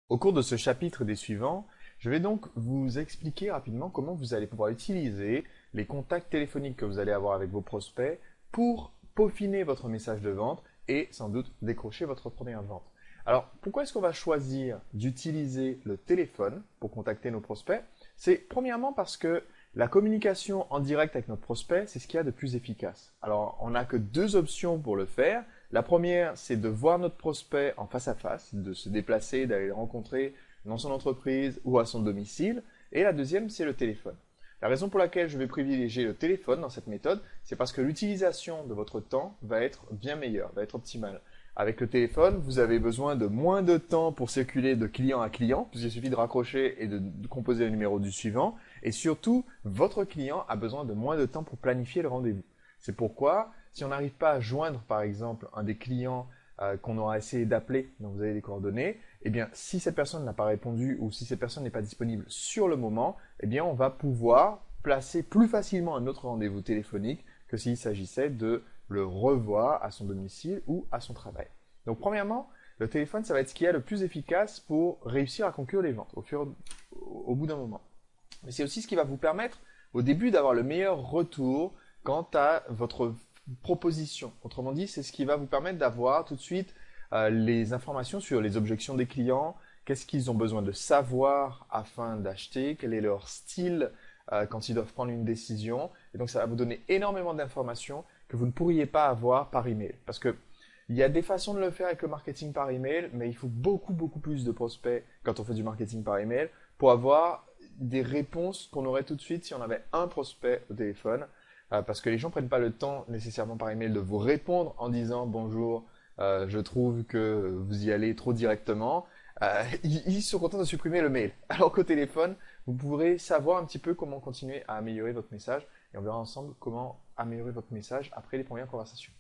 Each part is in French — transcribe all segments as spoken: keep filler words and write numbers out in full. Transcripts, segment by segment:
Au cours de ce chapitre et des suivants, je vais donc vous expliquer rapidement comment vous allez pouvoir utiliser les contacts téléphoniques que vous allez avoir avec vos prospects pour peaufiner votre message de vente et sans doute décrocher votre première vente. Alors, pourquoi est-ce qu'on va choisir d'utiliser le téléphone pour contacter nos prospects? C'est premièrement parce que la communication en direct avec notre prospect, c'est ce qu'il y a de plus efficace. Alors, on n'a que deux options pour le faire. La première, c'est de voir notre prospect en face à face, de se déplacer, d'aller le rencontrer dans son entreprise ou à son domicile. Et la deuxième, c'est le téléphone. La raison pour laquelle je vais privilégier le téléphone dans cette méthode, c'est parce que l'utilisation de votre temps va être bien meilleure, va être optimale. Avec le téléphone, vous avez besoin de moins de temps pour circuler de client à client, puisqu'il suffit de raccrocher et de composer le numéro du suivant. Et surtout, votre client a besoin de moins de temps pour planifier le rendez-vous. C'est pourquoi, si on n'arrive pas à joindre, par exemple, un des clients euh, qu'on aura essayé d'appeler, dont vous avez les coordonnées, eh bien, si cette personne n'a pas répondu ou si cette personne n'est pas disponible sur le moment, eh bien, on va pouvoir placer plus facilement un autre rendez-vous téléphonique que s'il s'agissait de le revoir à son domicile ou à son travail. Donc, premièrement, le téléphone, ça va être ce qui est le plus efficace pour réussir à conclure les ventes au, fur, au bout d'un moment. Mais c'est aussi ce qui va vous permettre, au début, d'avoir le meilleur retour quant à votre proposition. Autrement dit, c'est ce qui va vous permettre d'avoir tout de suite euh, les informations sur les objections des clients, qu'est-ce qu'ils ont besoin de savoir afin d'acheter, quel est leur style euh, quand ils doivent prendre une décision. Et donc, ça va vous donner énormément d'informations que vous ne pourriez pas avoir par email. Parce que il y a des façons de le faire avec le marketing par email, mais il faut beaucoup, beaucoup plus de prospects quand on fait du marketing par email pour avoir des réponses qu'on aurait tout de suite si on avait un prospect au téléphone. Euh, parce que les gens prennent pas le temps nécessairement par email de vous répondre en disant bonjour, euh, je trouve que vous y allez trop directement. Euh, ils, ils sont contents de supprimer le mail. Alors qu'au téléphone, vous pourrez savoir un petit peu comment continuer à améliorer votre message et on verra ensemble comment améliorer votre message après les premières conversations.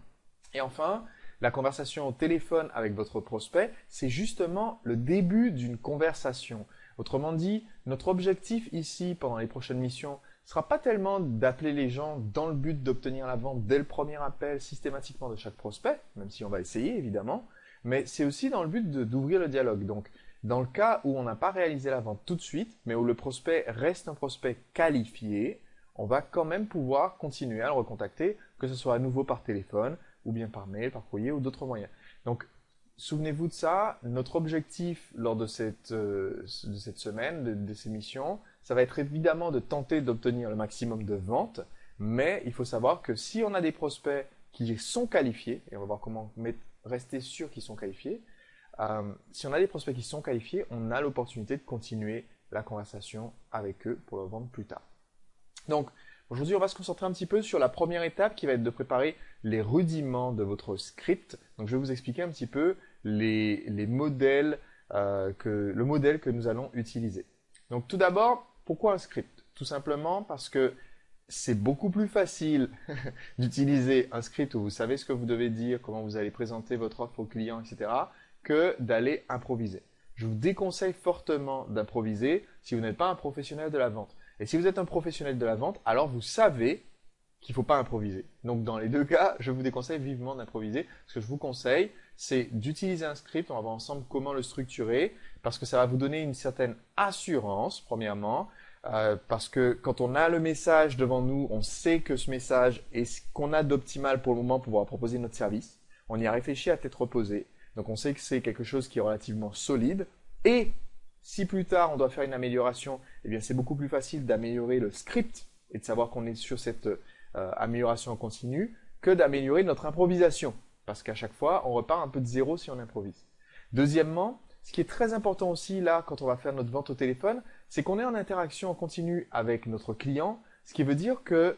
Et enfin, la conversation au téléphone avec votre prospect, c'est justement le début d'une conversation. Autrement dit, notre objectif ici pendant les prochaines missions ne sera pas tellement d'appeler les gens dans le but d'obtenir la vente dès le premier appel systématiquement de chaque prospect, même si on va essayer évidemment, mais c'est aussi dans le but d'ouvrir le dialogue. Donc, dans le cas où on n'a pas réalisé la vente tout de suite, mais où le prospect reste un prospect qualifié, on va quand même pouvoir continuer à le recontacter, que ce soit à nouveau par téléphone, ou bien par mail, par courrier, ou d'autres moyens. Donc, souvenez-vous de ça, notre objectif lors de cette, euh, de cette semaine, de, de ces missions, ça va être évidemment de tenter d'obtenir le maximum de ventes, mais il faut savoir que si on a des prospects qui sont qualifiés, et on va voir comment mettre, rester sûr qu'ils sont qualifiés, euh, si on a des prospects qui sont qualifiés, on a l'opportunité de continuer la conversation avec eux pour le vendre plus tard. Donc, aujourd'hui, on va se concentrer un petit peu sur la première étape qui va être de préparer les rudiments de votre script. Donc, je vais vous expliquer un petit peu les, les modèles, euh, que, le modèle que nous allons utiliser. Donc, tout d'abord, pourquoi un script? Tout simplement parce que c'est beaucoup plus facile d'utiliser un script où vous savez ce que vous devez dire, comment vous allez présenter votre offre au client, et cetera, que d'aller improviser. Je vous déconseille fortement d'improviser si vous n'êtes pas un professionnel de la vente. Et si vous êtes un professionnel de la vente, alors vous savez qu'il ne faut pas improviser. Donc dans les deux cas, je vous déconseille vivement d'improviser. Ce que je vous conseille, c'est d'utiliser un script. On va voir ensemble comment le structurer parce que ça va vous donner une certaine assurance, premièrement. Euh, parce que quand on a le message devant nous, on sait que ce message est ce qu'on a d'optimal pour le moment pour pouvoir proposer notre service. On y a réfléchi à tête reposée. Donc on sait que c'est quelque chose qui est relativement solide. Et si plus tard on doit faire une amélioration, eh bien c'est beaucoup plus facile d'améliorer le script et de savoir qu'on est sur cette euh, amélioration continue que d'améliorer notre improvisation. Parce qu'à chaque fois, on repart un peu de zéro si on improvise. Deuxièmement, ce qui est très important aussi là quand on va faire notre vente au téléphone, c'est qu'on est en interaction en continu avec notre client, ce qui veut dire que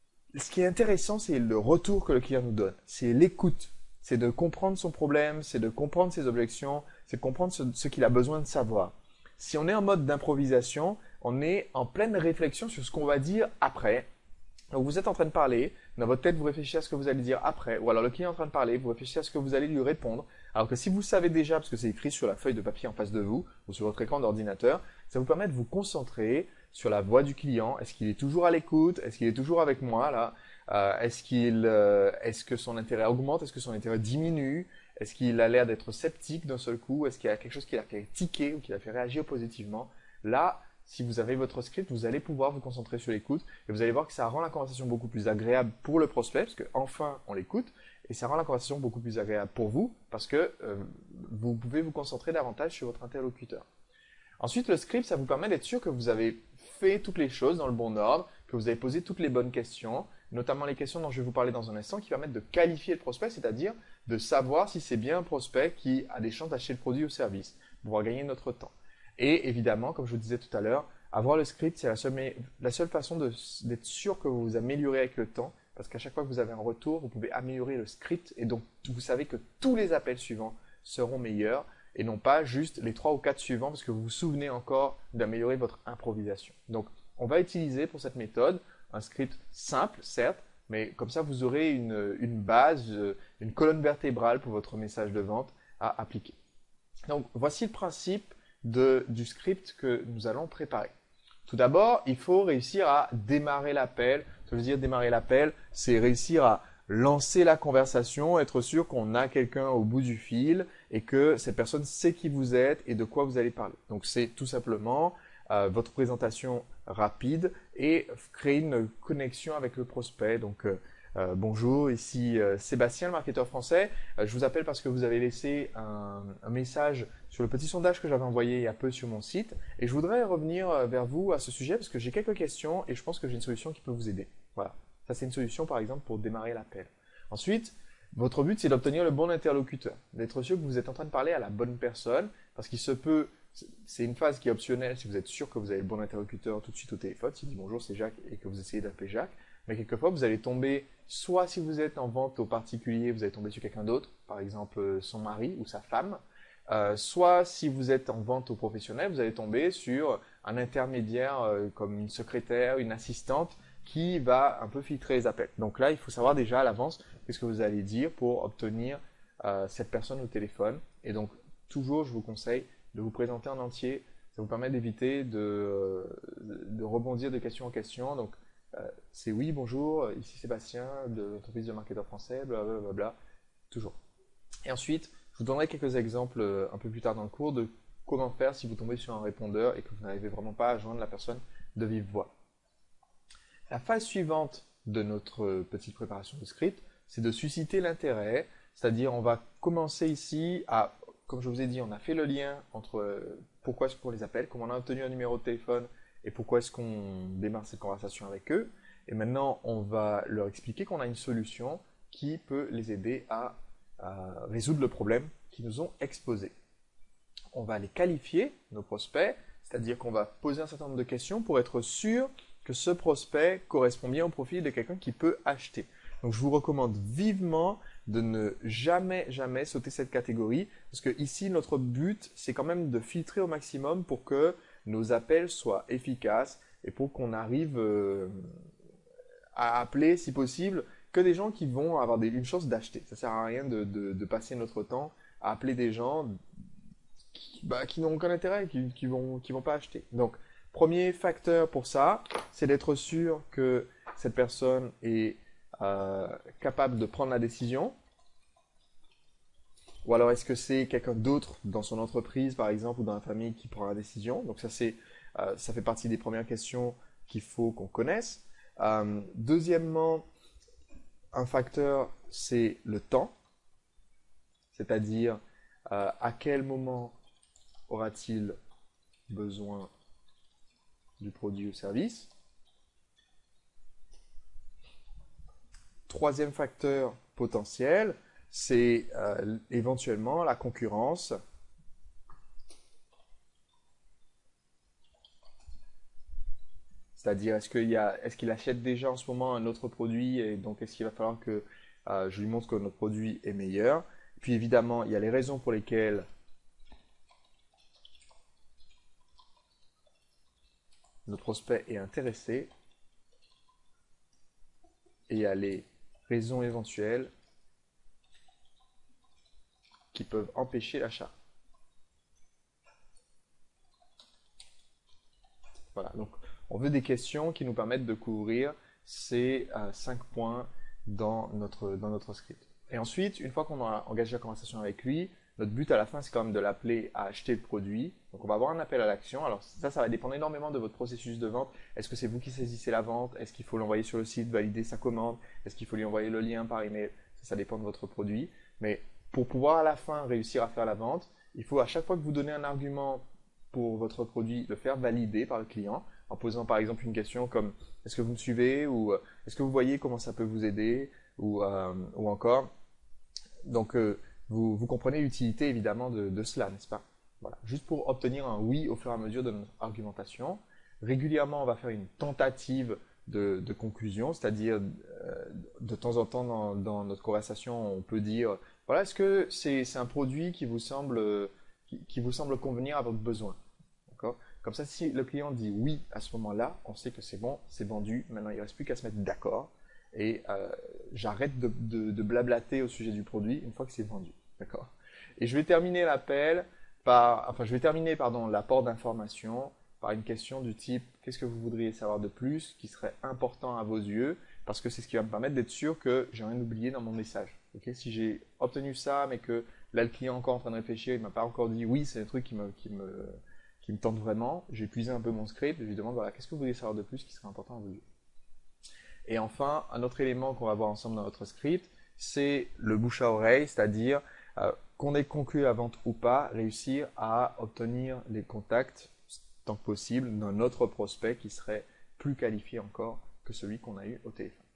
ce qui est intéressant, c'est le retour que le client nous donne, c'est l'écoute. C'est de comprendre son problème, c'est de comprendre ses objections, c'est de comprendre ce, ce qu'il a besoin de savoir. Si on est en mode d'improvisation, on est en pleine réflexion sur ce qu'on va dire après. Donc vous êtes en train de parler, dans votre tête vous réfléchissez à ce que vous allez dire après, ou alors le client est en train de parler, vous réfléchissez à ce que vous allez lui répondre. Alors que si vous savez déjà, parce que c'est écrit sur la feuille de papier en face de vous, ou sur votre écran d'ordinateur, ça vous permet de vous concentrer sur la voix du client. Est-ce qu'il est toujours à l'écoute? Est-ce qu'il est toujours avec moi là? Euh, est-ce qu'il, euh, est-ce que son intérêt augmente? Est-ce que son intérêt diminue? Est-ce qu'il a l'air d'être sceptique d'un seul coup? Est-ce qu'il y a quelque chose qui l'a fait tiquer ou qui l'a fait réagir positivement? Là, si vous avez votre script, vous allez pouvoir vous concentrer sur l'écoute et vous allez voir que ça rend la conversation beaucoup plus agréable pour le prospect parce qu'enfin on l'écoute et ça rend la conversation beaucoup plus agréable pour vous parce que euh, vous pouvez vous concentrer davantage sur votre interlocuteur. Ensuite, le script, ça vous permet d'être sûr que vous avez fait toutes les choses dans le bon ordre, que vous avez posé toutes les bonnes questions, notamment les questions dont je vais vous parler dans un instant qui permettent de qualifier le prospect, c'est-à-dire de savoir si c'est bien un prospect qui a des chances d'acheter le produit ou service, pour pouvoir gagner notre temps. Et évidemment, comme je vous disais tout à l'heure, avoir le script, c'est la seule, la seule façon d'être sûr que vous vous améliorez avec le temps, parce qu'à chaque fois que vous avez un retour, vous pouvez améliorer le script, et donc vous savez que tous les appels suivants seront meilleurs, et non pas juste les trois ou quatre suivants, parce que vous vous souvenez encore d'améliorer votre improvisation. Donc, on va utiliser pour cette méthode un script simple, certes, mais comme ça, vous aurez une, une base, une colonne vertébrale pour votre message de vente à appliquer. Donc, voici le principe de, du script que nous allons préparer. Tout d'abord, il faut réussir à démarrer l'appel. Ça veut dire démarrer l'appel, c'est réussir à lancer la conversation, être sûr qu'on a quelqu'un au bout du fil et que cette personne sait qui vous êtes et de quoi vous allez parler. Donc, c'est tout simplement euh, votre présentation rapide et créer une connexion avec le prospect. Donc, euh, Euh, bonjour, ici euh, Sébastien, le marketeur français. Euh, je vous appelle parce que vous avez laissé un, un message sur le petit sondage que j'avais envoyé il y a peu sur mon site. Et je voudrais revenir euh, vers vous à ce sujet parce que j'ai quelques questions et je pense que j'ai une solution qui peut vous aider. Voilà. Ça, c'est une solution, par exemple, pour démarrer l'appel. Ensuite, votre but, c'est d'obtenir le bon interlocuteur. D'être sûr que vous êtes en train de parler à la bonne personne parce qu'il se peut, c'est une phase qui est optionnelle si vous êtes sûr que vous avez le bon interlocuteur tout de suite au téléphone. S'il dit bonjour, c'est Jacques et que vous essayez d'appeler Jacques. Mais quelquefois, vous allez tomber, soit si vous êtes en vente au particulier, vous allez tomber sur quelqu'un d'autre, par exemple son mari ou sa femme, euh, soit si vous êtes en vente au professionnel, vous allez tomber sur un intermédiaire euh, comme une secrétaire, une assistante, qui va un peu filtrer les appels. Donc là, il faut savoir déjà à l'avance qu'est-ce que vous allez dire pour obtenir euh, cette personne au téléphone. Et donc, toujours, je vous conseille de vous présenter en entier. Ça vous permet d'éviter de, de rebondir de question en question. Donc, Euh, c'est oui, bonjour, ici Sébastien de l'entreprise de marketeur français, blablabla, bla, bla, toujours. Et ensuite, je vous donnerai quelques exemples euh, un peu plus tard dans le cours de comment faire si vous tombez sur un répondeur et que vous n'arrivez vraiment pas à joindre la personne de vive voix. La phase suivante de notre petite préparation de script, c'est de susciter l'intérêt, c'est-à-dire on va commencer ici à, comme je vous ai dit, on a fait le lien entre euh, pourquoi est-ce qu'on les appelle, comment on a obtenu un numéro de téléphone, et pourquoi est-ce qu'on démarre cette conversation avec eux. Et maintenant, on va leur expliquer qu'on a une solution qui peut les aider à, à résoudre le problème qu'ils nous ont exposé. On va les qualifier, nos prospects, c'est-à-dire qu'on va poser un certain nombre de questions pour être sûr que ce prospect correspond bien au profil de quelqu'un qui peut acheter. Donc, je vous recommande vivement de ne jamais, jamais sauter cette catégorie, parce que ici, notre but, c'est quand même de filtrer au maximum pour que nos appels soient efficaces et pour qu'on arrive euh, à appeler, si possible, que des gens qui vont avoir des, une chance d'acheter. Ça ne sert à rien de, de, de passer notre temps à appeler des gens qui, bah, qui n'ont aucun intérêt, qui ne qui vont, qui vont pas acheter. Donc, premier facteur pour ça, c'est d'être sûr que cette personne est euh, capable de prendre la décision. Ou alors est-ce que c'est quelqu'un d'autre dans son entreprise, par exemple, ou dans la famille qui prend la décision? Donc ça, c'est, euh, ça fait partie des premières questions qu'il faut qu'on connaisse. Euh, deuxièmement, un facteur, c'est le temps. C'est-à-dire, euh, à quel moment aura-t-il besoin du produit ou service? Troisième facteur potentiel, c'est euh, éventuellement la concurrence. C'est-à-dire, est-ce qu'il y a, est-ce qu'il achète déjà en ce moment un autre produit et donc est-ce qu'il va falloir que euh, je lui montre que notre produit est meilleur? Puis évidemment, il y a les raisons pour lesquelles le prospect est intéressé et il y a les raisons éventuelles qui peuvent empêcher l'achat. Voilà, donc on veut des questions qui nous permettent de couvrir ces euh, cinq points dans notre, dans notre script. Et ensuite, une fois qu'on a engagé la conversation avec lui, notre but à la fin, c'est quand même de l'appeler à acheter le produit. Donc, on va avoir un appel à l'action. Alors, ça, ça va dépendre énormément de votre processus de vente. Est-ce que c'est vous qui saisissez la vente? Est-ce qu'il faut l'envoyer sur le site, valider sa commande? Est-ce qu'il faut lui envoyer le lien par email? Ça, ça dépend de votre produit. Mais pour pouvoir à la fin réussir à faire la vente, il faut à chaque fois que vous donnez un argument pour votre produit, le faire valider par le client en posant par exemple une question comme est-ce que vous me suivez ou euh, est-ce que vous voyez comment ça peut vous aider ou, euh, ou encore donc euh, vous, vous comprenez l'utilité évidemment de, de cela, n'est-ce pas? Voilà. Juste pour obtenir un oui au fur et à mesure de notre argumentation. Régulièrement, on va faire une tentative de, de conclusion, c'est-à-dire euh, de temps en temps dans, dans notre conversation, on peut dire voilà, est-ce que c'est c'est un produit qui vous semble qui, qui vous semble convenir à votre besoin? D'accord? Comme ça, si le client dit oui à ce moment-là, on sait que c'est bon, c'est vendu. Maintenant, il ne reste plus qu'à se mettre d'accord. Et euh, j'arrête de, de, de blablater au sujet du produit une fois que c'est vendu. D'accord? Et je vais terminer l'appel par, enfin, je vais terminer, pardon, l'apport d'informations par une question du type qu'est-ce que vous voudriez savoir de plus qui serait important à vos yeux? Parce que c'est ce qui va me permettre d'être sûr que j'ai rien oublié dans mon message. Okay? Si j'ai obtenu ça, mais que là, le client est encore en train de réfléchir, il ne m'a pas encore dit oui, c'est un truc qui me, qui me, qui me tente vraiment, j'ai épuisé un peu mon script, je lui demande voilà, qu'est-ce que vous voulez savoir de plus qui serait important à vos yeux? Et enfin, un autre élément qu'on va voir ensemble dans notre script, c'est le bouche à oreille, c'est-à-dire euh, qu'on ait conclu la vente ou pas, réussir à obtenir les contacts tant que possible d'un autre prospect qui serait plus qualifié encore que celui qu'on a eu au téléphone.